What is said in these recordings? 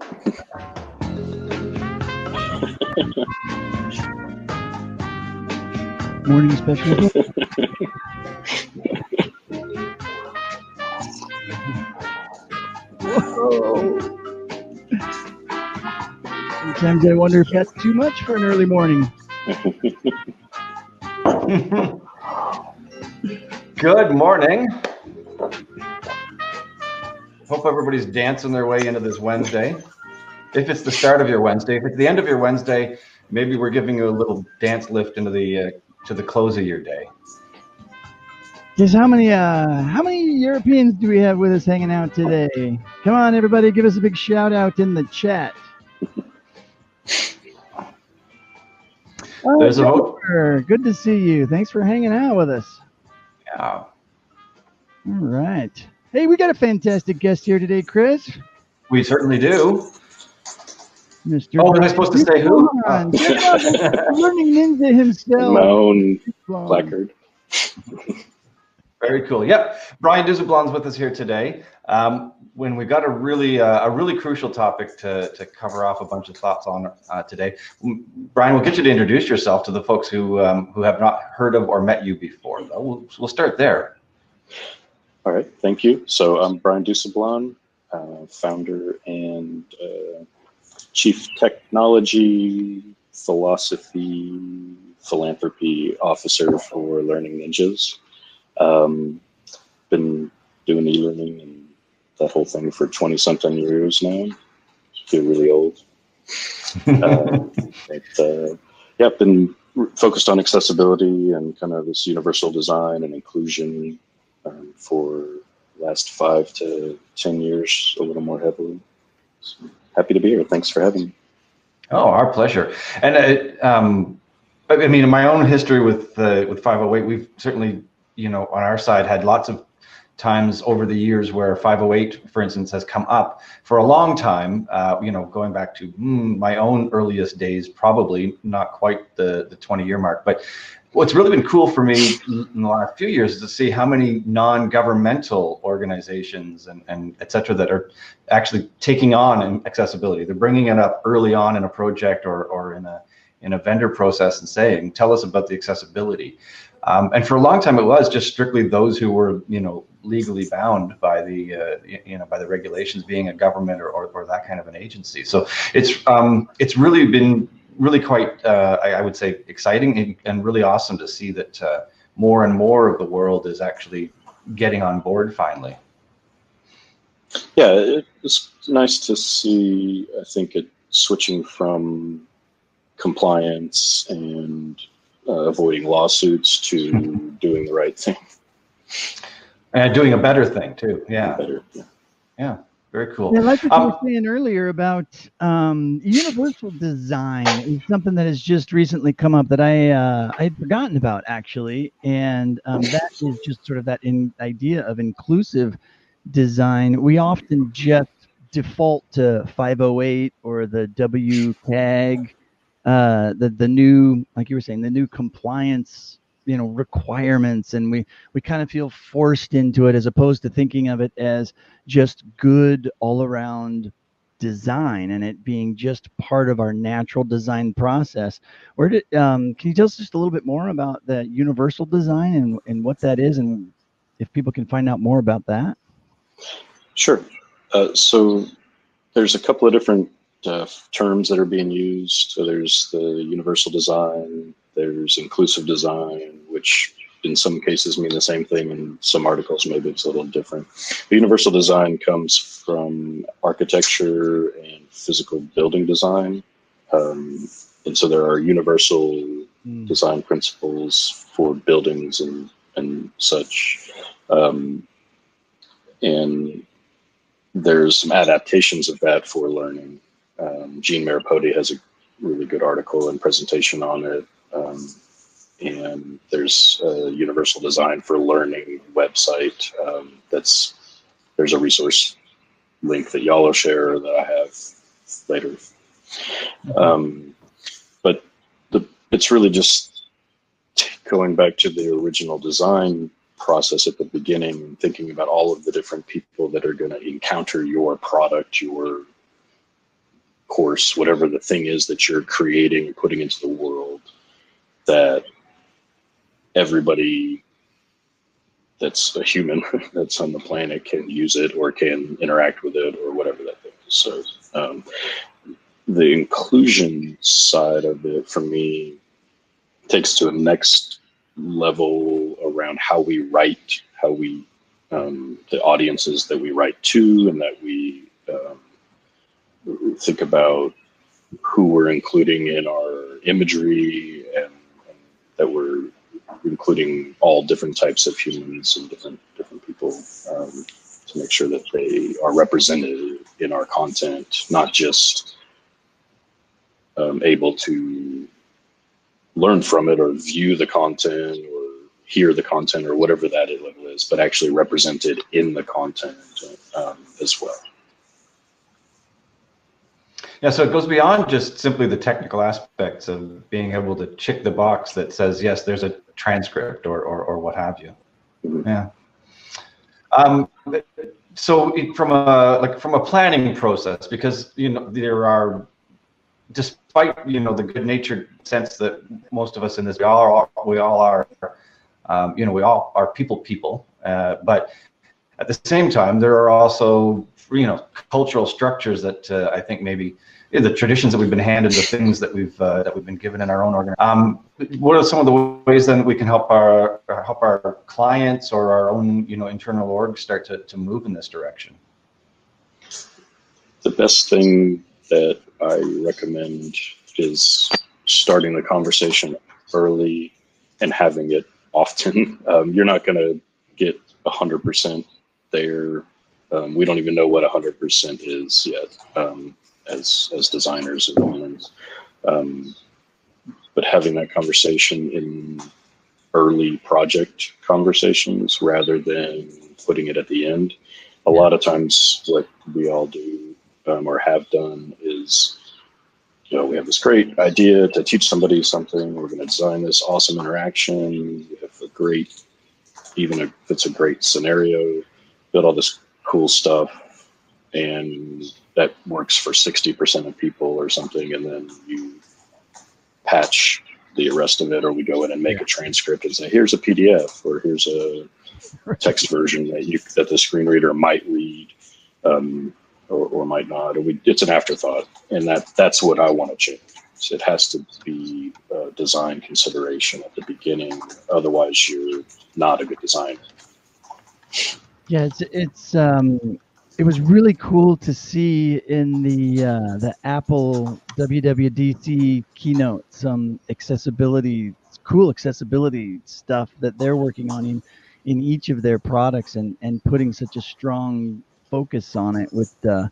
Morning special. Whoa. Sometimes I wonder if that's too much for an early morning. Good morning. Hope everybody's dancing their way into this Wednesday. If it's the start of your Wednesday, if it's the end of your Wednesday, maybe we're giving you a little dance lift into the to the close of your day. Guess how many Europeans do we have with us hanging out today? Come on, everybody, give us a big shout out in the chat. There's a vote. Good to see you. Thanks for hanging out with us. Yeah. All right. Hey, we got a fantastic guest here today, Chris. We certainly do. Mr. Oh, was I supposed to say who? Learning Ninja himself. My own placard. Very cool. Yep. Brian Dusablon's with us here today. When we've got a really crucial topic to cover off a bunch of thoughts on today. Brian, we'll get you to introduce yourself to the folks who have not heard of or met you before. We'll start there. All right. Thank you. So I'm Brian Dusablon, founder and Chief Technology, Philosophy, Philanthropy Officer for Learning Ninjas. Been doing e-learning and that whole thing for 20-something years now. Feel really old. Yeah, been focused on accessibility and kind of this universal design and inclusion for the last 5 to 10 years, a little more heavily. So happy to be here. Thanks for having me. Oh, our pleasure. And I mean, in my own history with 508, we've certainly, on our side had lots of times over the years where 508, for instance, has come up for a long time, going back to my own earliest days, probably not quite the 20-year mark. But what's really been cool for me in the last few years is to see how many non-governmental organizations and et cetera that are actually taking on accessibility. They're bringing it up early on in a project or in a vendor process and saying, tell us about the accessibility. And for a long time, it was just strictly those who were, legally bound by the, by the regulations, being a government or that kind of an agency. So it's really been quite, I would say, exciting and really awesome to see that more and more of the world is actually getting on board finally. Yeah, it's nice to see, I think, it switching from compliance and avoiding lawsuits to doing the right thing. And doing a better thing too. Yeah. Better, yeah. Yeah. Very cool. Yeah, like what you were saying earlier about universal design is something that has just recently come up that I had forgotten about, actually, and that is just sort of that idea of inclusive design. We often just default to 508 or the WCAG, the new, like you were saying, the new compliance requirements, and we kind of feel forced into it as opposed to thinking of it as just good all around design and it being just part of our natural design process. Can you tell us just a little bit more about the universal design and what that is, and if people can find out more about that? Sure. So there's a couple of different terms that are being used. So there's the universal design, there's inclusive design, which in some cases mean the same thing. In some articles, maybe it's a little different. The universal design comes from architecture and physical building design. And so there are universal design principles for buildings and such. And there's some adaptations of that for learning. Gene Maripodi has a really good article and presentation on it. And there's a universal design for learning website. There's a resource link that y'all will share that I have later. But it's really just going back to the original design process at the beginning and thinking about all of the different people that are going to encounter your product, your course, whatever the thing is that you're creating and putting into the world, that everybody that's a human that's on the planet can use it or can interact with it or whatever that thing is. So the inclusion side of it for me takes to a next level around how we write, how we the audiences that we write to, and that we think about who we're including in our imagery, and that we're including all different types of humans and different people to make sure that they are represented in our content, not just able to learn from it or view the content or hear the content or whatever that level is, but actually represented in the content as well. Yeah, so it goes beyond just simply the technical aspects of being able to check the box that says, yes, there's a transcript or what have you. Mm-hmm. Yeah. So from a planning process, because, you know, there are, despite, you know, the good-natured sense that most of us in this, we all are, you know, we all are people, but at the same time, there are also, you know, cultural structures that I think maybe the traditions that we've been handed, the things that we've been given in our own organization. What are some of the ways then we can help our clients or our own, you know, internal org start to move in this direction? The best thing that I recommend is starting the conversation early and having it often. You're not going to get 100% there. We don't even know what 100% is yet as designers and humans. But having that conversation in early project conversations rather than putting it at the end. A lot of times what we all do or have done is, you know, we have this great idea to teach somebody something. We're going to design this awesome interaction. We have a great, even if it's a great scenario, build all this cool stuff, and that works for 60% of people or something, and then you patch the rest of it, or we go in and make a transcript and say, here's a PDF, or here's a text version that the screen reader might read or might not, or it's an afterthought, and that's what I want to change. So it has to be a design consideration at the beginning, otherwise you're not a good designer. Yeah, it was really cool to see in the Apple WWDC keynote some cool accessibility stuff that they're working on in each of their products, and putting such a strong focus on it with the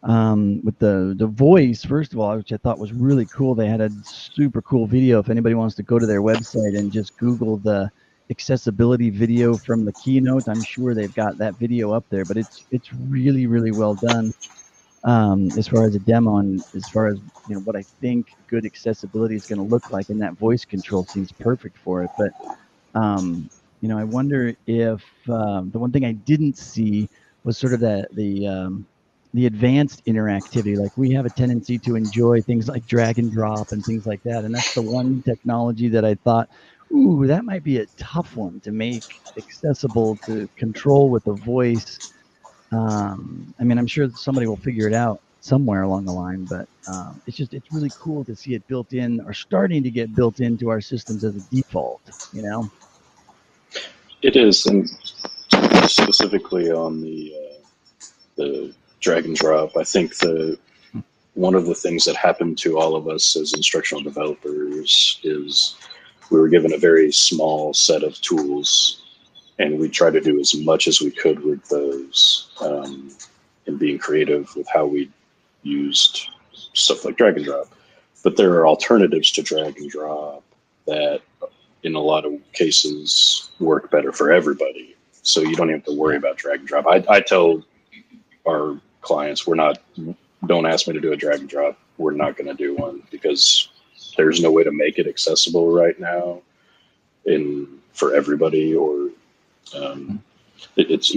voice, first of all, which I thought was really cool. They had a super cool video. If anybody wants to go to their website and just Google the accessibility video from the keynote, I'm sure they've got that video up there, but it's really, really well done as far as a demo, and as far as, you know, what I think good accessibility is going to look like, and that voice control seems perfect for it. But you know, I wonder if the one thing I didn't see was sort of the advanced interactivity. Like, we have a tendency to enjoy things like drag and drop and things like that, and that's the one technology that I thought, ooh, that might be a tough one to make accessible to control with a voice. I mean, I'm sure somebody will figure it out somewhere along the line, but it's really cool to see it built in, or starting to get built into our systems as a default, you know? It is, and specifically on the drag and drop, I think one of the things that happened to all of us as instructional developers is we were given a very small set of tools, and we tried to do as much as we could with those, and being creative with how we used stuff like drag and drop. But there are alternatives to drag and drop that in a lot of cases work better for everybody. So you don't have to worry about drag and drop. I tell our clients, don't ask me to do a drag and drop. We're not going to do one, because there's no way to make it accessible right now for everybody, or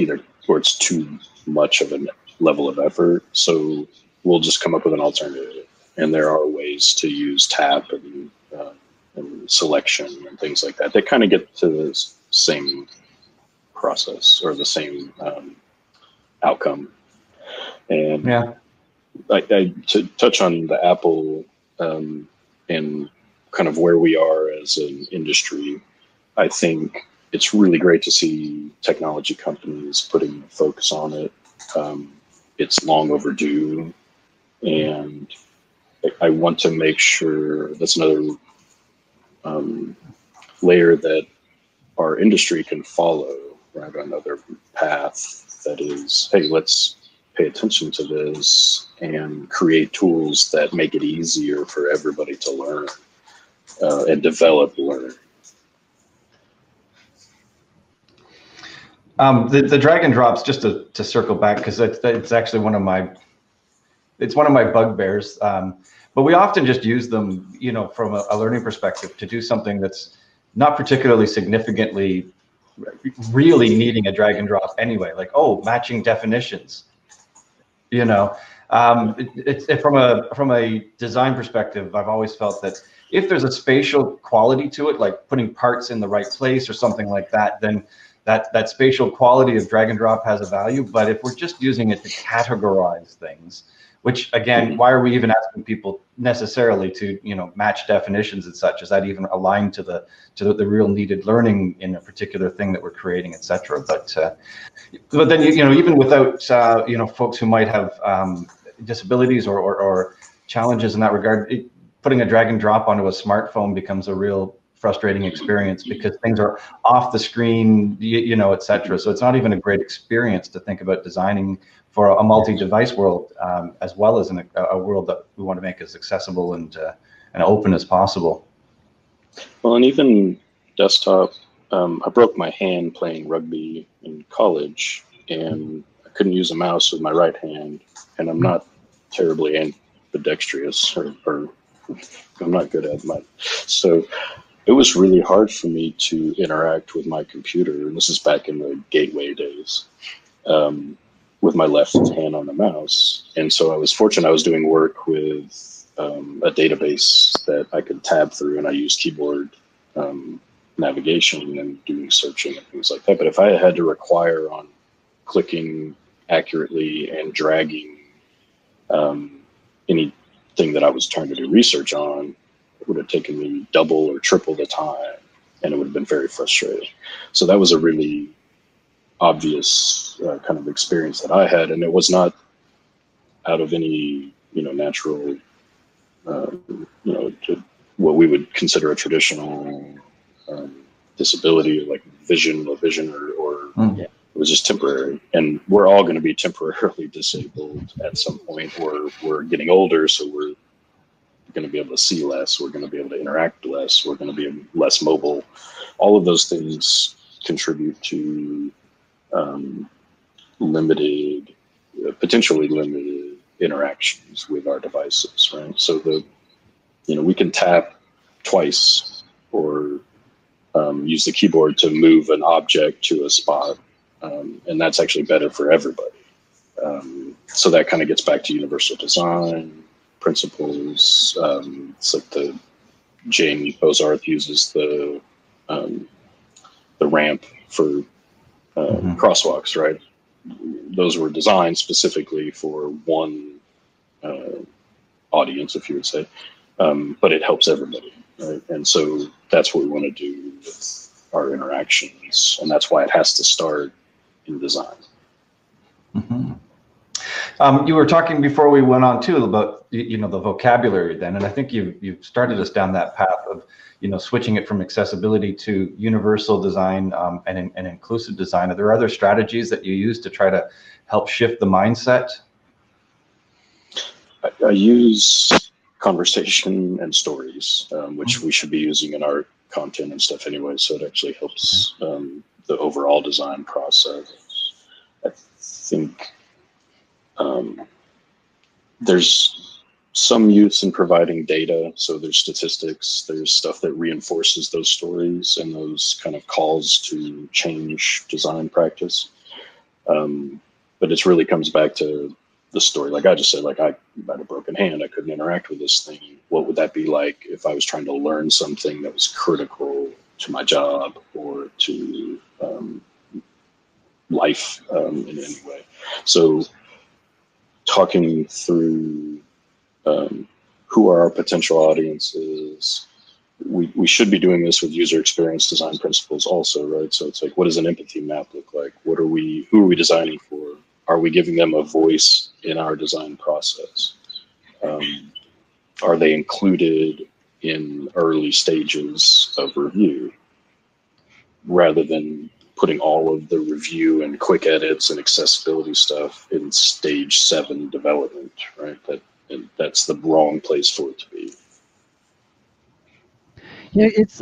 it's too much of a level of effort. So we'll just come up with an alternative. And there are ways to use tap and selection and things like that. They kind of get to the same process or the same outcome. And yeah, to touch on the Apple and kind of where we are as an industry, I think it's really great to see technology companies putting focus on it. It's long overdue, and I want to make sure that's another layer that our industry can follow, right? Another path that is, hey, let's pay attention to this and create tools that make it easier for everybody to learn and develop learning. The drag and drops, just to circle back, because it's actually one of my bugbears. But we often just use them, from a learning perspective, to do something that's not particularly significantly really needing a drag and drop anyway. Like, matching definitions. It's from a design perspective, I've always felt that if there's a spatial quality to it, like putting parts in the right place or something like that, then that spatial quality of drag and drop has a value. But if we're just using it to categorize things, which again, why are we even asking people necessarily to match definitions and such? Is that even aligned to the real needed learning in a particular thing that we're creating, etc.? But then even without folks who might have disabilities or challenges in that regard, putting a drag and drop onto a smartphone becomes a real frustrating experience because things are off the screen, etc. So it's not even a great experience to think about designing for a multi-device world, as well as a world that we want to make as accessible and open as possible. Well, and even desktop, I broke my hand playing rugby in college, and I couldn't use a mouse with my right hand, and I'm not terribly ambidextrous, or I'm not good at much. So it was really hard for me to interact with my computer, and this is back in the gateway days, with my left hand on the mouse. And so I was fortunate I was doing work with a database that I could tab through, and I used keyboard navigation and doing searching and things like that. But if I had to require on clicking accurately and dragging anything that I was trying to do research on, it would have taken me double or triple the time, and it would have been very frustrating. So that was a really obvious kind of experience that I had, and it was not out of any natural what we would consider a traditional disability, like vision or it was just temporary. And we're all going to be temporarily disabled at some point, or we're getting older, so we're going to be able to see less, we're going to be able to interact less, we're going to be less mobile. All of those things contribute to potentially limited interactions with our devices, right? So we can tap twice or use the keyboard to move an object to a spot, and that's actually better for everybody. So that kind of gets back to universal design principles. It's like Jane Bozarth uses the ramp for crosswalks, right? Those were designed specifically for one audience, if you would say, but it helps everybody, right? And so that's what we want to do with our interactions, and that's why it has to start in design. You were talking before we went on too about the vocabulary then, and I think you've started us down that path of switching it from accessibility to universal design and inclusive design. Are there other strategies that you use to try to help shift the mindset? I use conversation and stories, which we should be using in our content and stuff anyway, so it actually helps the overall design process. I think there's some use in providing data. So there's statistics, there's stuff that reinforces those stories and those kind of calls to change design practice. But it really comes back to the story. Like I just said, like I had a broken hand, I couldn't interact with this thing. What would that be like if I was trying to learn something that was critical to my job or to life in any way? So talking through who are our potential audiences. We should be doing this with user experience design principles also, right? So it's like, what does an empathy map look like? Who are we designing for? Are we giving them a voice in our design process? Are they included in early stages of review rather than putting all of the review and quick edits and accessibility stuff in stage 7 development, right? That's the wrong place for it to be. Yeah, it's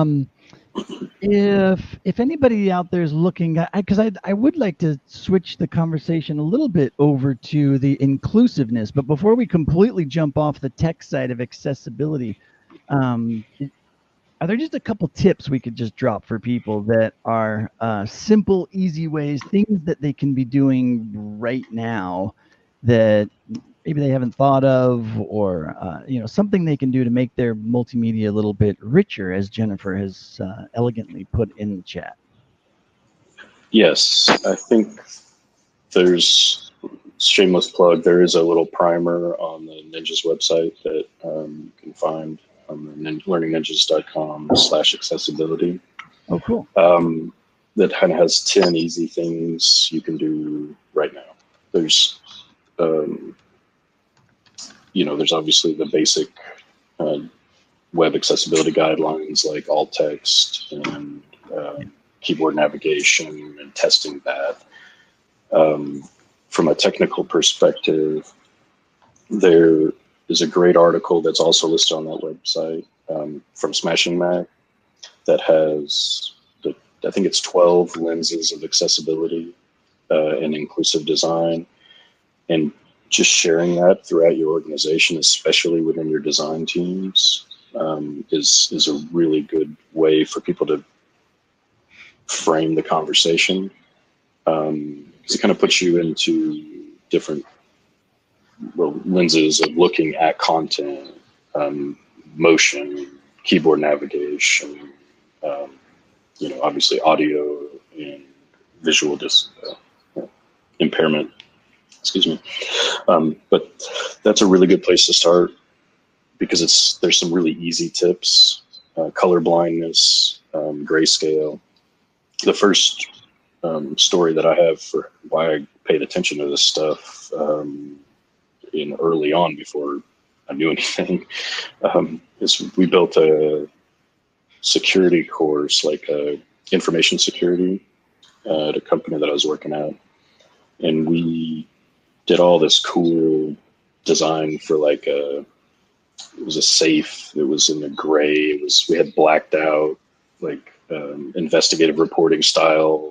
if anybody out there is looking, because I would like to switch the conversation a little bit over to the inclusiveness, but before we completely jump off the tech side of accessibility, are there just a couple tips we could just drop for people that are simple, easy ways, things that they can be doing right now that maybe they haven't thought of, or something they can do to make their multimedia a little bit richer, as Jennifer has elegantly put in the chat? Yes, I think there's, shameless plug, there is a little primer on the Ninjas website that you can find on the learningninjas.com/accessibility. Oh, cool. That kind of has 10 easy things you can do right now. There's there's obviously the basic web accessibility guidelines like alt text and keyboard navigation and testing that. From a technical perspective, there is a great article that's also listed on that website from Smashing Mac that has, I think it's 12 lenses of accessibility and inclusive design. And just sharing that throughout your organization, especially within your design teams, is a really good way for people to frame the conversation. Because it kind of puts you into different lenses of looking at content, motion, keyboard navigation, obviously audio and visual impairment. Excuse me. But that's a really good place to start because there's some really easy tips, color blindness, grayscale. The first story that I have for why I paid attention to this stuff early on before I knew anything is we built a security course, like information security at a company that I was working at. And we did all this cool design for it was a safe. It was in a gray. We had blacked out investigative reporting style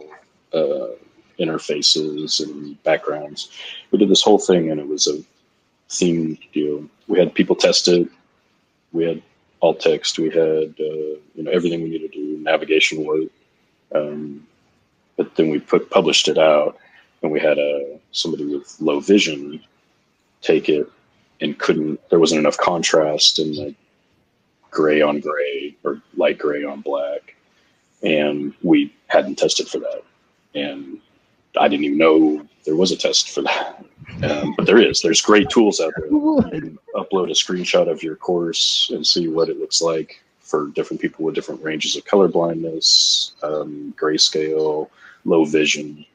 interfaces and backgrounds. We did this whole thing and it was a themed deal. We had people test it. We had alt text. We had everything we needed to do, navigation work. But then we published it out, and we had somebody with low vision take it and there wasn't enough contrast in the gray on gray or light gray on black. And we hadn't tested for that. And I didn't even know there was a test for that. But there's great tools out there. You can upload a screenshot of your course and see what it looks like for different people with different ranges of color blindness, grayscale, low vision.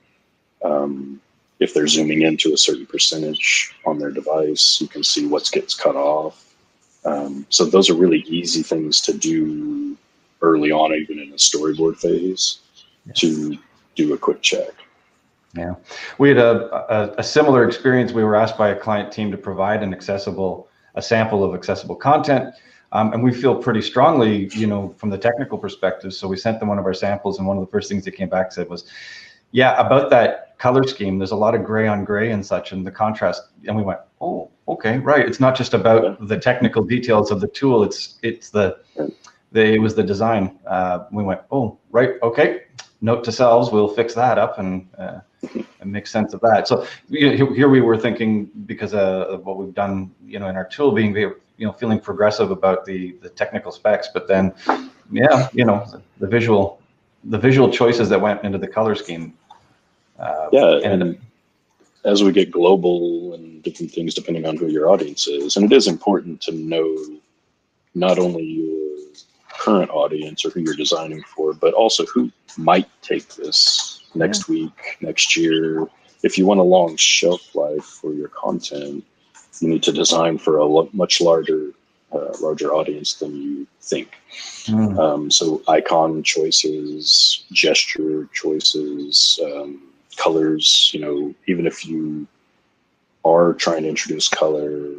If they're zooming into a certain percentage on their device, you can see what gets cut off. So those are really easy things to do early on, even in the storyboard phase, to do a quick check. Yeah, we had a similar experience. We were asked by a client team to provide a sample of accessible content. And we feel pretty strongly, from the technical perspective. So we sent them one of our samples, and one of the first things that came back said was, yeah, about that color scheme, there's a lot of gray on gray and such, and the contrast. And we went, oh, okay, right. It's not just about the technical details of the tool. It was the design. We went, oh, right, okay. note to selves, we'll fix that up and make sense of that. So here we were thinking, because of what we've done, in our tool, being feeling progressive about the technical specs, but then the visual choices that went into the color scheme. And as we get global and different things depending on who your audience is, and it is important to know not only your current audience or who you're designing for, but also who might take this next week, next year. If you want a long shelf life for your content, you need to design for a much larger audience than you think. So icon choices, gesture choices, colors, even if you are trying to introduce color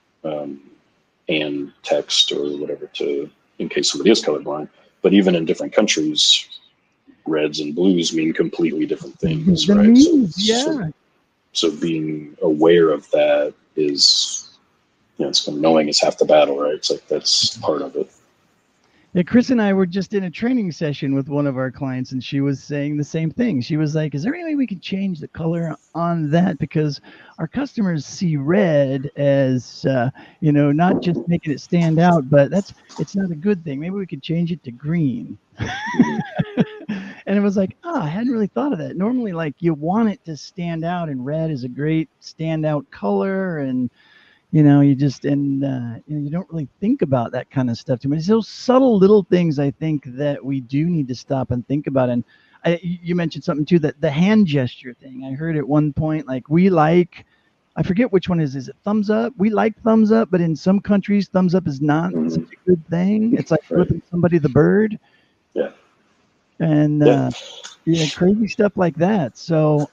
and text or whatever in case somebody is colorblind, but even in different countries, reds and blues mean completely different things, right? So being aware of that is, it's knowing is half the battle, right? It's like, that's part of it. Yeah, Chris and I were just in a training session with one of our clients, and she was saying the same thing. She was like, is there any way we can change the color on that? Because our customers see red as, not just making it stand out, but it's not a good thing. Maybe we could change it to green. And it was like, I hadn't really thought of that. Normally, like, you want it to stand out, and red is a great standout color, and you don't really think about that kind of stuff too much. It's those subtle little things, I think, that we do need to stop and think about. And you mentioned something too, that the hand gesture thing. I heard at one point, like, I forget which one is it thumbs up? We like thumbs up, but in some countries, thumbs up is not such a good thing. It's like flipping somebody the bird. Yeah. And crazy stuff like that. So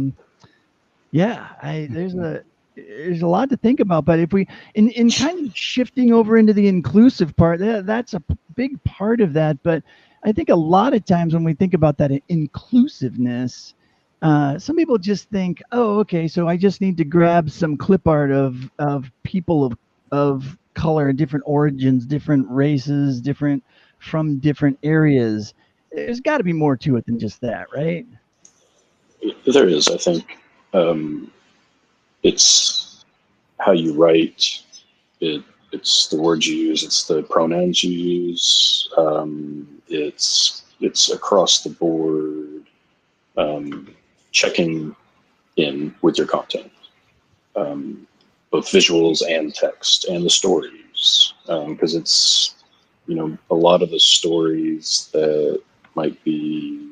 there's a lot to think about. But if we in kind of shifting over into the inclusive part, that's a big part of that. But I think a lot of times when we think about that inclusiveness, some people just think, oh, okay, so I just need to grab some clip art of people of color, different origins, different races, from different areas. There's got to be more to it than just that, right? There is, I think. It's how you write. It's the words you use. It's the pronouns you use. It's across the board. Checking in with your content, both visuals and text, and the stories, because it's a lot of the stories that might be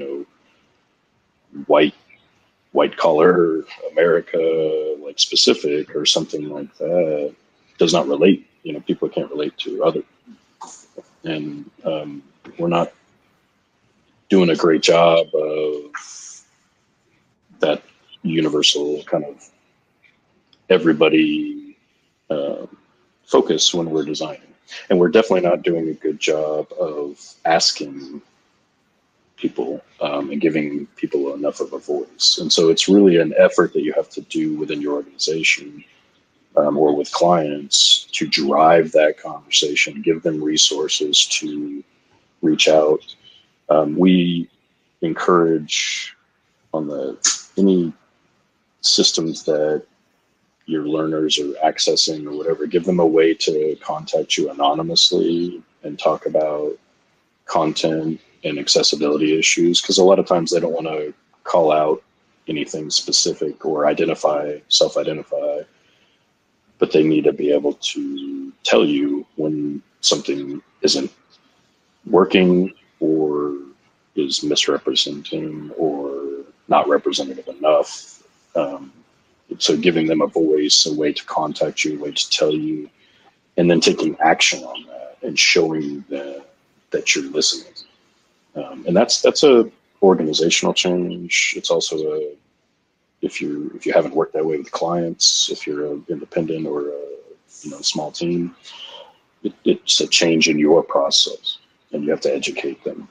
white collar America, like specific or something like that, does not relate. People can't relate to other, and we're not doing a great job of that universal kind of everybody focus when we're designing. And we're definitely not doing a good job of asking people and giving people enough of a voice. And so it's really an effort that you have to do within your organization or with clients to drive that conversation, give them resources to reach out. We encourage on any systems that your learners are accessing or whatever, give them a way to contact you anonymously and talk about content and accessibility issues, because a lot of times they don't want to call out anything specific or self-identify, but they need to be able to tell you when something isn't working or is misrepresenting or not representative enough. So giving them a voice, a way to contact you, a way to tell you, and then taking action on that and showing that you're listening. And that's a organizational change. It's also if you haven't worked that way with clients, if you're an independent or a small team, it's a change in your process, and you have to educate them.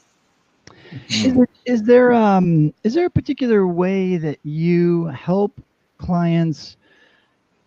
Is there a particular way that you help clients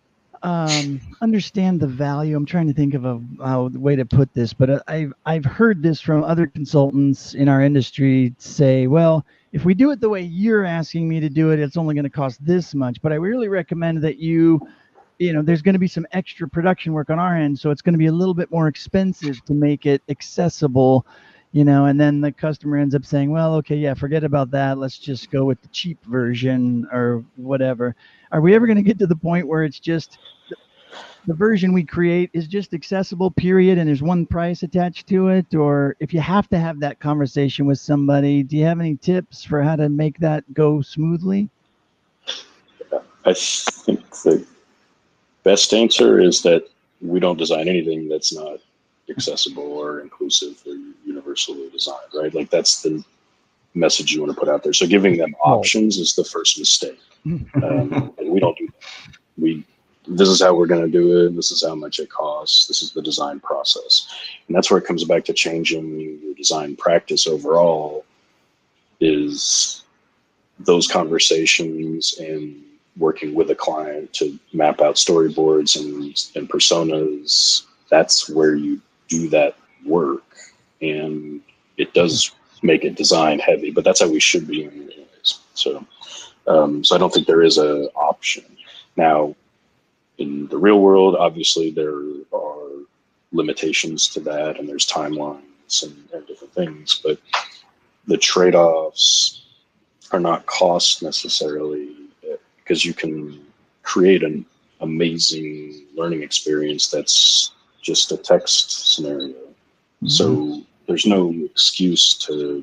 understand the value. I'm trying to think of a way to put this, but I've heard this from other consultants in our industry say, well, if we do it the way you're asking me to do it, it's only going to cost this much. But I really recommend that there's going to be some extra production work on our end, so it's going to be a little bit more expensive to make it accessible, and then the customer ends up saying, well, okay, yeah, forget about that. Let's just go with the cheap version or whatever. Are we ever going to get to the point where it's just the version we create is just accessible, period, and there's one price attached to it? Or if you have to have that conversation with somebody, do you have any tips for how to make that go smoothly? I think the best answer is that we don't design anything that's not accessible or inclusive or universally designed, right? Like that's the message you want to put out there. So giving them options is the first mistake. And we don't do that. This is how we're going to do it. This is how much it costs. This is the design process. And that's where it comes back to changing your design practice overall, is those conversations and working with a client to map out storyboards and personas. That's where you do that work. And it does make it design heavy, but that's how we should be anyways. So I don't think there is an option. Now, in the real world, obviously there are limitations to that, and there's timelines and different things, but the trade-offs are not cost necessarily, because you can create an amazing learning experience that's just a text scenario. Mm-hmm. So there's no excuse to,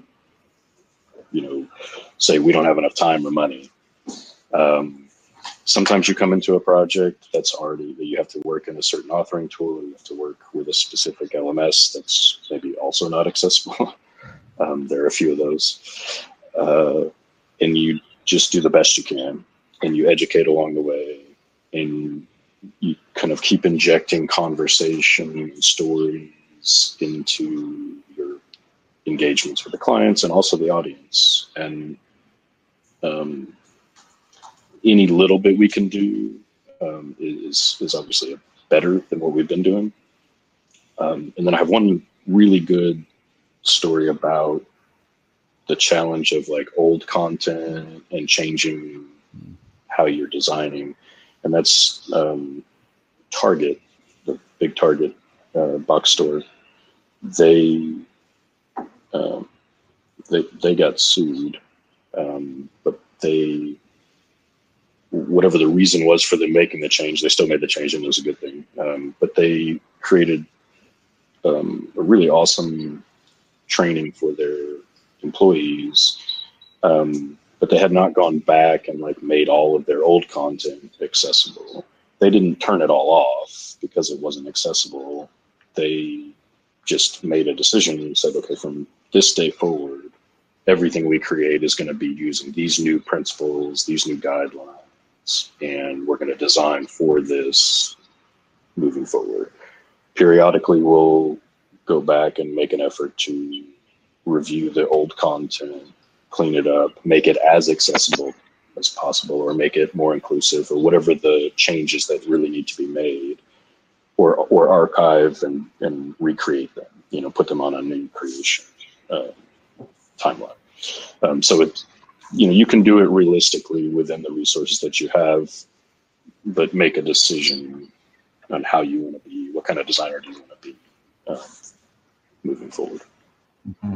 say we don't have enough time or money. Sometimes you come into a project that you have to work in a certain authoring tool, or you have to work with a specific LMS that's maybe also not accessible. There are a few of those. And you just do the best you can, and you educate along the way, and you kind of keep injecting conversation and stories into your engagements with the clients and also the audience. And any little bit we can do is obviously better than what we've been doing. And then I have one really good story about the challenge of like old content and changing how you're designing. And that's Target, the big Target box store. They got sued, but whatever the reason was for them making the change, they still made the change, and it was a good thing. But they created a really awesome training for their employees, but they had not gone back and like made all of their old content accessible. They didn't turn it all off because it wasn't accessible. They just made a decision and said, okay, from this day forward, everything we create is going to be using these new principles, these new guidelines, and we're going to design for this moving forward. Periodically, we'll go back and make an effort to review the old content, clean it up, make it as accessible as possible, or make it more inclusive, or whatever the changes that really need to be made, or archive and recreate them, put them on a new creation timeline. So it, you can do it realistically within the resources that you have, but make a decision on how you want to be, what kind of designer do you want to be moving forward. Mm-hmm.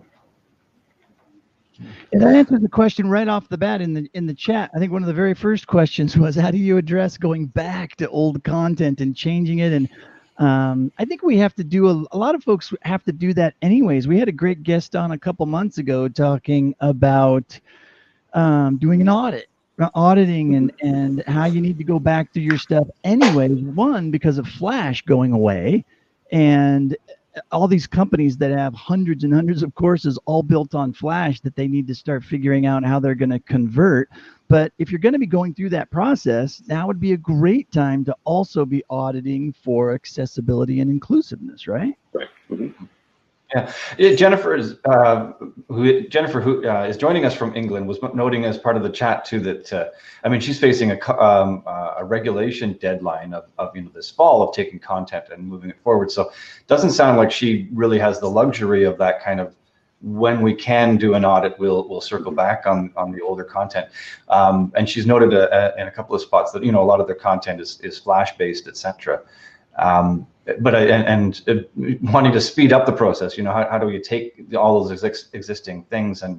And that answers the question right off the bat in the chat. I think one of the very first questions was, how do you address going back to old content and changing it? And I think we have to do a lot of folks have to do that anyways. We had a great guest on a couple months ago talking about doing an auditing and how you need to go back to your stuff anyways. One, because of Flash going away, and all these companies that have hundreds and hundreds of courses all built on Flash that they need to start figuring out how they're going to convert. But if you're going to be going through that process, now would be a great time to also be auditing for accessibility and inclusiveness, right? Right. Mm-hmm. Jennifer is who is joining us from England was noting as part of the chat too that I mean she's facing a regulation deadline of this fall of taking content and moving it forward. So it doesn't sound like she really has the luxury of that kind of, when we can do an audit, we'll circle back on the older content. And she's noted in a couple of spots that a lot of their content is Flash based, etc. But wanting to speed up the process, how do we take all those existing things? And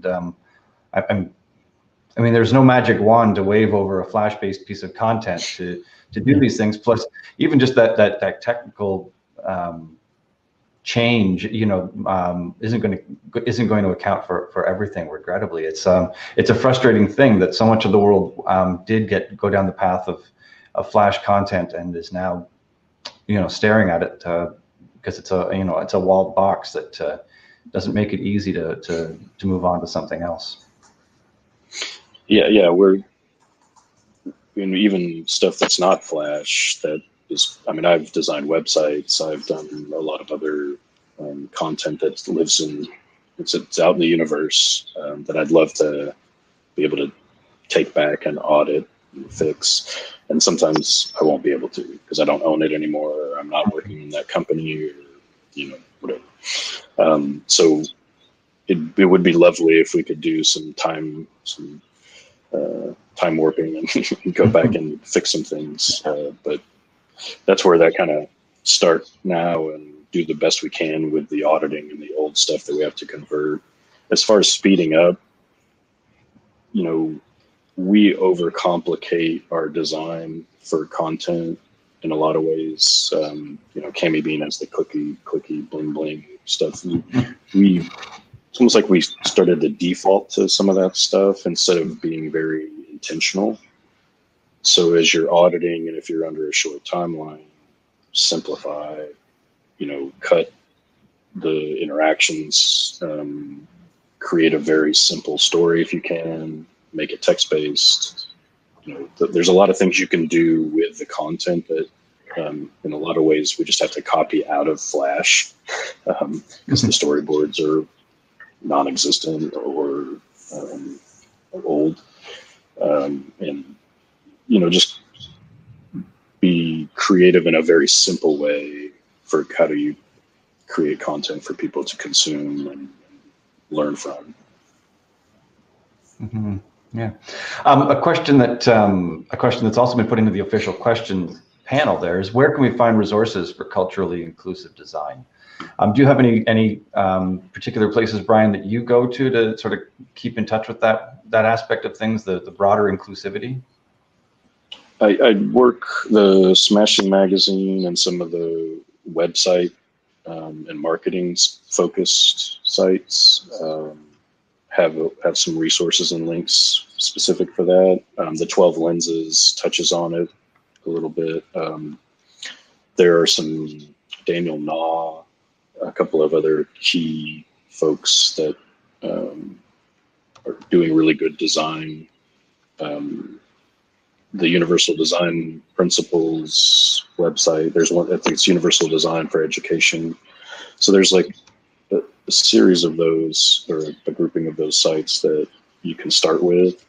I mean, there's no magic wand to wave over a Flash-based piece of content to do these things. Plus, even just that technical change, isn't going to account for everything. Regrettably, it's a frustrating thing that so much of the world did go down the path of Flash content and is now staring at it because it's a walled box that doesn't make it easy to move on to something else. Yeah, we're even stuff that's not Flash. That is, I mean, I've designed websites. I've done a lot of other content that lives it's out in the universe that I'd love to be able to take back and audit and fix. And sometimes I won't be able to because I don't own it anymore, or I'm not working in that company, or whatever. So it would be lovely if we could do some time warping and go back and fix some things. But that's where that kind of start now and do the best we can with the auditing and the old stuff that we have to convert. As far as speeding up, we overcomplicate our design for content in a lot of ways. Cami Bean has the clicky, bling, bling stuff. It's almost like we started to default to some of that stuff instead of being very intentional. So as you're auditing, and if you're under a short timeline, simplify, cut the interactions, create a very simple story if you can, make it text-based. There's a lot of things you can do with the content that in a lot of ways we just have to copy out of Flash because the storyboards are non-existent or old. And just be creative in a very simple way for how do you create content for people to consume and learn from. Mm-hmm. Yeah. A question that's also been put into the official question panel there is, where can we find resources for culturally inclusive design? Do you have any particular places, Brian, that you go to sort of keep in touch with that aspect of things, the broader inclusivity? I work the Smashing Magazine and some of the website and marketing focused sites have some resources and links specific for that. The 12 Lenses touches on it a little bit. There are some Daniel Naw, a couple of other key folks that are doing really good design. The Universal Design Principles website, there's one, I think it's Universal Design for Education. So there's like a series of those, or a grouping of those sites that you can start with.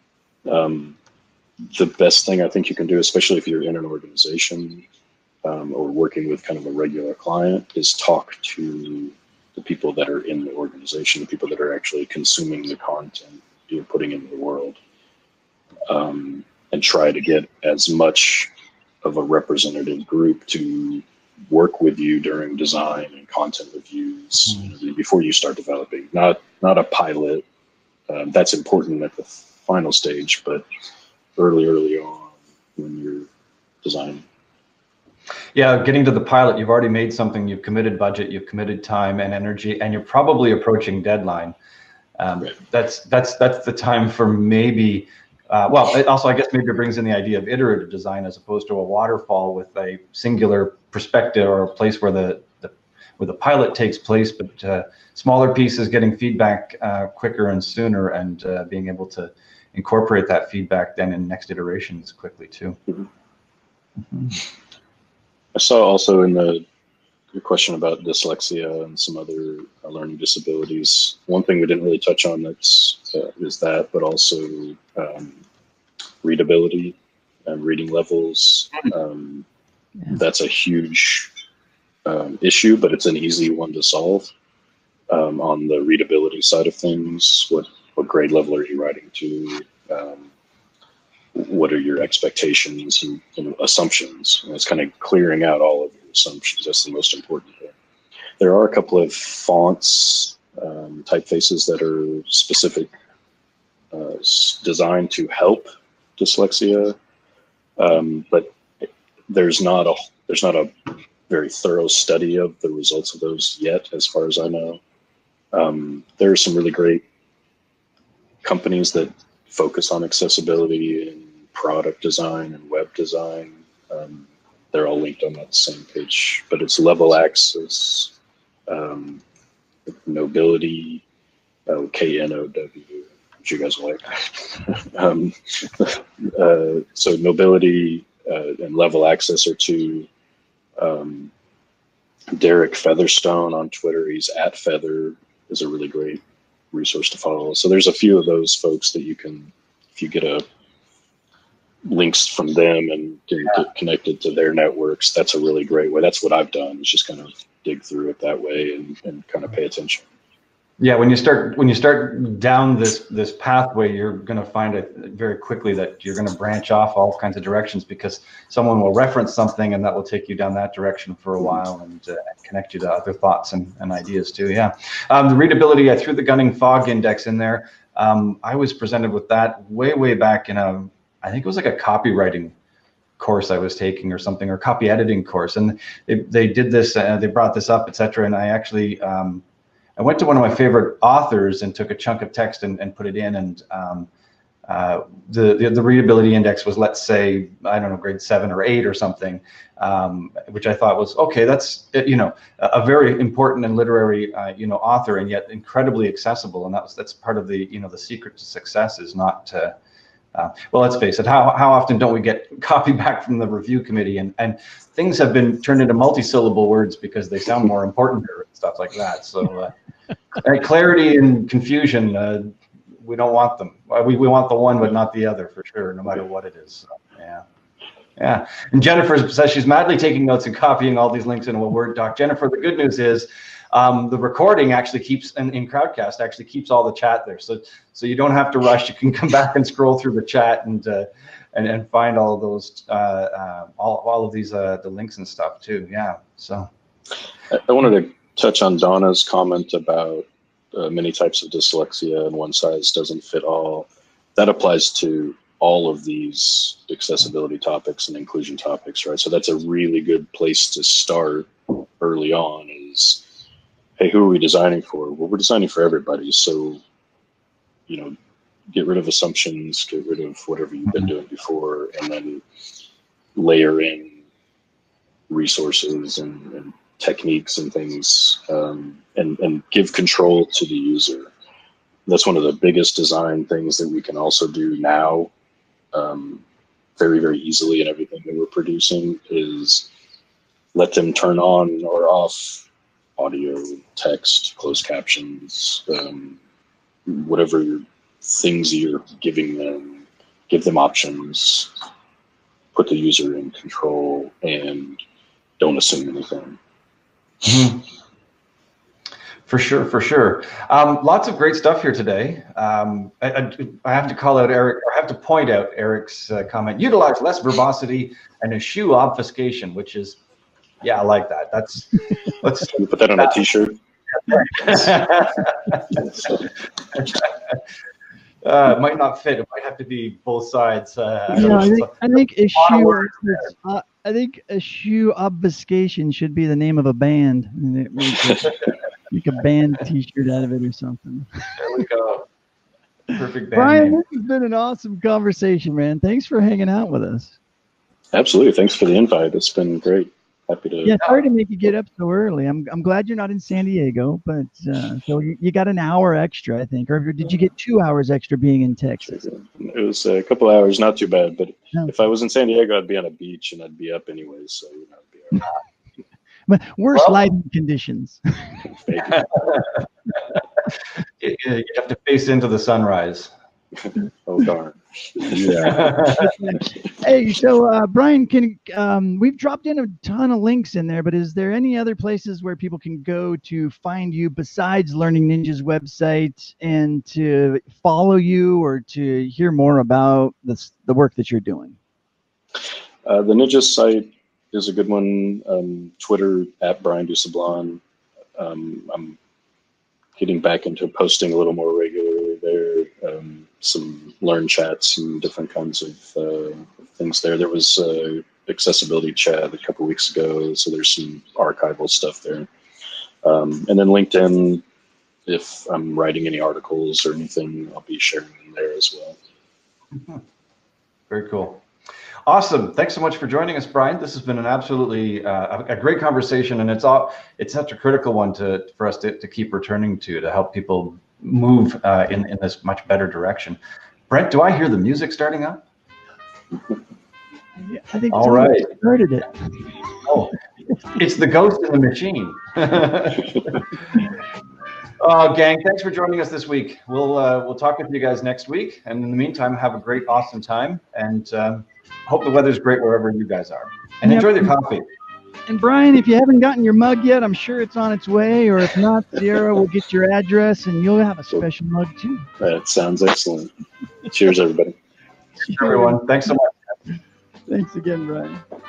The best thing I think you can do, especially if you're in an organization or working with kind of a regular client, is talk to the people that are in the organization, the people that are actually consuming the content you're putting into the world, and try to get as much of a representative group to work with you during design and content reviews before you start developing. Not a pilot. That's important at the final stage, but early on when you're designing. Yeah, getting to the pilot, you've already made something, you've committed budget, you've committed time and energy, and you're probably approaching deadline. Right. That's the time for maybe, well, it also, I guess maybe it brings in the idea of iterative design as opposed to a waterfall with a singular perspective or a place where the pilot takes place, but smaller pieces getting feedback quicker and sooner, and being able to incorporate that feedback then in next iterations quickly too. Mm-hmm. I saw also in the your question about dyslexia and some other learning disabilities. One thing we didn't really touch on is that, but also readability and reading levels. That's a huge issue, but it's an easy one to solve. On the readability side of things, what grade level are you writing to? What are your expectations and assumptions? And it's kind of clearing out all of your assumptions. That's the most important thing. There are a couple of fonts, typefaces that are specific, designed to help dyslexia, but there's not a very thorough study of the results of those yet, as far as I know. There are some really great companies that focus on accessibility and product design and web design. They're all linked on that same page, but it's Level Access, Knowbility, KNOW, which you guys like. So Knowbility and Level Access are two. Derek Featherstone on Twitter, he's at Feather, is a really great resource to follow. So there's a few of those folks that you can, if you get links from them and get connected to their networks, that's a really great way. That's what I've done, is just kind of dig through it that way and kind of pay attention. Yeah, when you start down this pathway, you're going to find it very quickly that you're going to branch off all kinds of directions, because someone will reference something and that will take you down that direction for a while and connect you to other thoughts and ideas too. Yeah, the readability, I threw the Gunning Fog Index in there. I was presented with that way back in I think it was like a copywriting course I was taking or something, or copy editing course, and they did this, they brought this up, etc. And I actually I went to one of my favorite authors and took a chunk of text and put it in, and the readability index was, let's say, I don't know, grade 7 or 8 or something, which I thought was okay. That's a very important and literary author, and yet incredibly accessible. And that's part of the the secret to success is not to. Well, let's face it, how often don't we get copy back from the review committee and things have been turned into multi-syllable words because they sound more important or stuff like that. So clarity and confusion, we don't want them. We want the one but not the other, for sure, no matter what it is. So, yeah. And Jennifer says she's madly taking notes and copying all these links into a Word doc. Jennifer, the good news is the recording actually keeps, in Crowdcast, actually keeps all the chat there. So you don't have to rush. You can come back and scroll through the chat and find all of those, all of these the links and stuff too. Yeah. So I wanted to touch on Donna's comment about many types of dyslexia and one size doesn't fit all. That applies to all of these accessibility topics and inclusion topics, right? So that's a really good place to start early on is, hey, who are we designing for? Well, we're designing for everybody. So, get rid of assumptions, get rid of whatever you've been doing before, and then layer in resources and techniques and things, and give control to the user. That's one of the biggest design things that we can also do now, very, very easily in everything that we're producing, is let them turn on or off audio, text, closed captions, whatever things you're giving them, give them options, put the user in control, and don't assume anything. Mm-hmm. For sure. Lots of great stuff here today. I have to call out Eric, or I have to point out Eric's comment. Utilize less verbosity and eschew obfuscation, which is, yeah, I like that. Let's put that on a t-shirt. It might not fit. It might have to be both sides. I think eschew obfuscation should be the name of a band. Make a band t-shirt out of it or something. There we go. Perfect band Brian, name. this has been an awesome conversation, man. Thanks for hanging out with us. Absolutely. Thanks for the invite. It's been great. Happy to. Yeah, sorry to make you get up so early. I'm glad you're not in San Diego, but so you got an hour extra, I think, or did you get 2 hours extra being in Texas? It was a couple hours, not too bad. But if I was in San Diego, I'd be on a beach and I'd be up anyways. So I'd be all right. Worse Well- lighting conditions. You have to face into the sunrise. Oh darn. Yeah. Hey, so Brian, we've dropped in a ton of links in there, but is there any other places where people can go to find you besides Learning Ninja's website and to follow you or to hear more about the work that you're doing? The Ninja site is a good one. Twitter at Brian Dusablon. I'm getting back into posting a little more regularly there. Some learn chats and different kinds of things there. There was accessibility chat a couple weeks ago, so there's some archival stuff there. And then LinkedIn, if I'm writing any articles or anything, I'll be sharing them there as well. Very cool. Awesome. Thanks so much for joining us, Brian. This has been an absolutely a great conversation, and it's such a critical one for us to keep returning to help people move in this much better direction. Brent, do I hear the music starting up? Yeah, I think All right. Started it. Oh, it's the ghost in the machine. Oh, gang, thanks for joining us this week. We'll talk with you guys next week, and in the meantime, have a great, awesome time, and hope the weather's great wherever you guys are. And enjoy the coffee. And Brian, if you haven't gotten your mug yet, I'm sure it's on its way, or if not, Sierra will get your address and you'll have a special mug too. That sounds excellent. Cheers, everybody. Everyone, thanks so much. Thanks again, Brian.